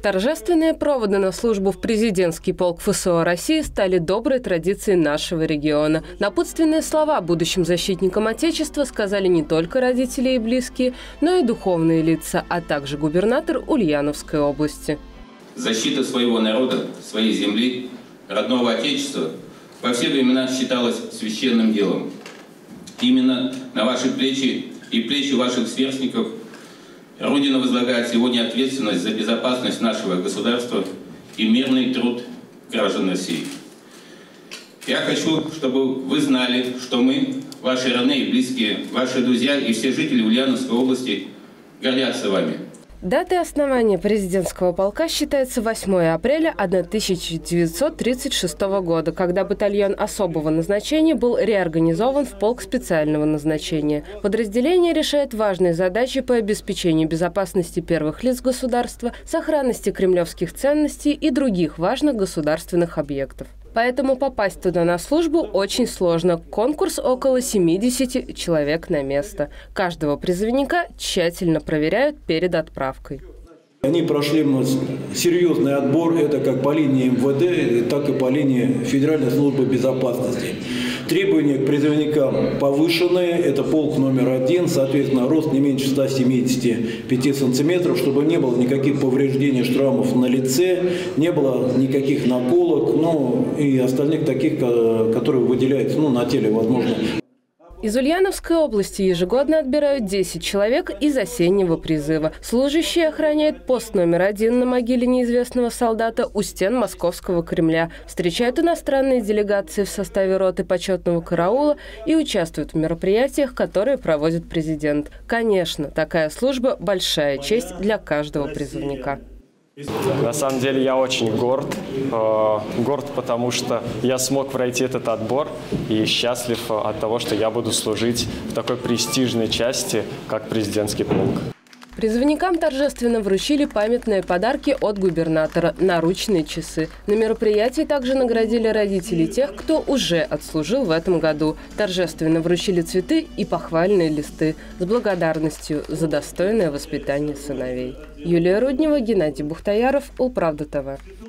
Торжественные проводы на службу в президентский полк ФСО России стали доброй традицией нашего региона. Напутственные слова будущим защитникам Отечества сказали не только родители и близкие, но и духовные лица, а также губернатор Ульяновской области. Защита своего народа, своей земли, родного Отечества во все времена считалась священным делом. Именно на ваши плечи и плечи ваших сверстников Родина возлагает сегодня ответственность за безопасность нашего государства и мирный труд граждан России. Я хочу, чтобы вы знали, что мы, ваши родные и близкие, ваши друзья и все жители Ульяновской области гордятся вами. Датой основания президентского полка считается 8 апреля 1936 года, когда батальон особого назначения был реорганизован в полк специального назначения. Подразделение решает важные задачи по обеспечению безопасности первых лиц государства, сохранности кремлевских ценностей и других важных государственных объектов. Поэтому попасть туда на службу очень сложно. Конкурс около 70 человек на место. Каждого призывника тщательно проверяют перед отправкой. Они прошли серьезный отбор, это как по линии МВД, так и по линии Федеральной службы безопасности. Требования к призывникам повышенные, это полк номер 1, соответственно, рост не меньше 175 сантиметров, чтобы не было никаких повреждений, шрамов на лице, не было никаких наколок, и остальных таких, которые выделяются на теле, возможно. Из Ульяновской области ежегодно отбирают 10 человек из осеннего призыва. Служащие охраняют пост номер 1 на могиле неизвестного солдата у стен Московского Кремля, встречают иностранные делегации в составе роты почетного караула и участвуют в мероприятиях, которые проводит президент. Конечно, такая служба – большая честь для каждого призывника. На самом деле я очень горд. Горд, потому что я смог пройти этот отбор и счастлив от того, что я буду служить в такой престижной части, как президентский полк. Призывникам торжественно вручили памятные подарки от губернатора – наручные часы. На мероприятии также наградили родителей тех, кто уже отслужил в этом году. Торжественно вручили цветы и похвальные листы с благодарностью за достойное воспитание сыновей. Юлия Руднева, Геннадий Бухтаяров, Улправда ТВ.